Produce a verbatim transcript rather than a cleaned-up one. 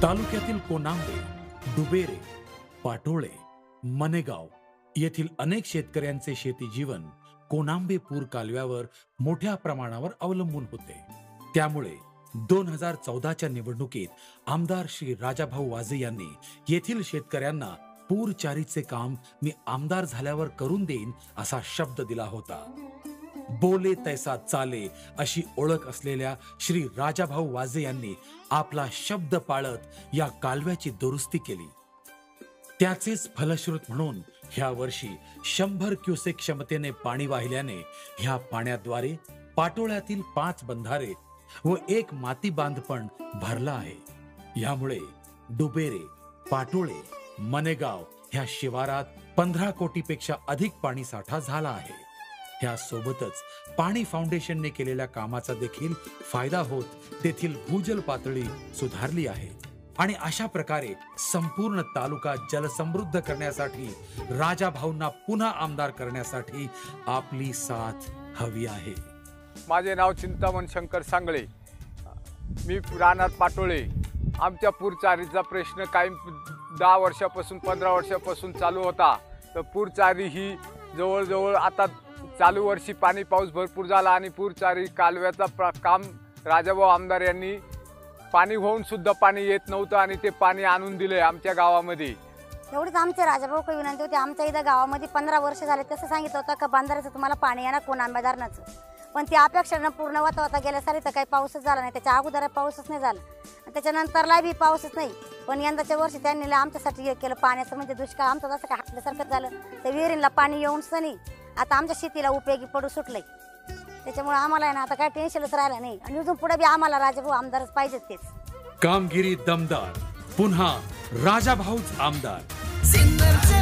तालुक्यातील कोनांबे, डुबेरे, पाटोळे, मनेगाव येथील अनेक शेतकऱ्यांचे शेती जीवन कोनांबे पूर कालव्यावर मोठ्या प्रमाणावर अवलंबून होते। त्यामुळे दोन हजार चौदाच्या निवडणुकीत आमदार श्री राजाभाऊ वाजे यांनी येथील शेतकऱ्यांना पूरचारीचे काम मी आमदार झाल्यावर करून देईन असा शब्द दिला होता। बोले तैसा चाले अशी ओळख असलेल्या श्री राजाभाऊ वाजे यांनी आपला शब्द पाळत या कालव्याची दुरुस्ती केली। त्याचेच फलश्रुत म्हणून ह्या वर्षी शंभर क्युसेक क्षमतेने पाणी वाहिल्याने ह्या पाण्याद्वारे पाटोळ्यातील पाच बंधारे व एक माती बांध पण भरला आहे। यामुळे डुबेरे, पाटोळे, मनेगाव ह्या शिवारात पंधरा कोटीपेक्षा अधिक पाणी साठा झाला आहे। ह्या सोबतच पाणी फाउंडेशनने केलेल्या कामाचा देखील फायदा होत तेथील भूजल पातळी सुधारली आहे आणि अशा प्रकारे संपूर्ण तालुका जलसमृद्ध करण्यासाठी राजाभाऊंना पुन्हा आमदार करण्यासाठी आपली साथ हवी आहे। माझे नाव चिंतामण शंकर सांगळे, मी राहणार पाटोळे। आमच्या पूरचारीचा प्रश्न काही दहा वर्षापासून पंधरा वर्षापासून चालू होता। तर पूरचारी ही जवळजवळ आता चालू वर्षी पाणी पाऊस भरपूर झाला आणि पूरचारी कालव्याचा काम राजाभाऊ आमदार यांनी पाणी होऊन सुद्धा पाणी येत नव्हतं आणि ते पाणी आणून दिले आमच्या गावामध्ये। एवढीच आमच्या राजाभाऊकडे विनंती होती। आमच्या इथं गावामध्ये पंधरा वर्ष झाले तसं सांगितलं होतं का बंधाऱ्याचं तुम्हाला पाणी येणार कोनांबे धरणाचं, पण ती अपेक्षा न पूर्ण होता होता गेल्या साली तर काही पाऊसच झाला नाही। त्याच्या अगोदर पाऊसच नाही झाला आणि त्याच्यानंतरला बी पाऊसच नाही। पण यंदाच्या वर्षी त्यांनी आमच्यासाठी हे केलं पाण्याचं, म्हणजे दुष्काळ आमचं जसं काय हाटल्यासारखं झालं। त्या विहिरींना पाणी येऊनच नाही, आता आमच्या शेतीला उपयोगी पडू सुटलंय। त्याच्यामुळे आम्हाला ना आता काय टेन्शनच राहिलं नाही आणि अजून पुढे बी आम्हाला राजाभाऊ आमदारच पाहिजेत। तेच कामगिरी दमदार, पुन्हा राजाभाऊच आमदार।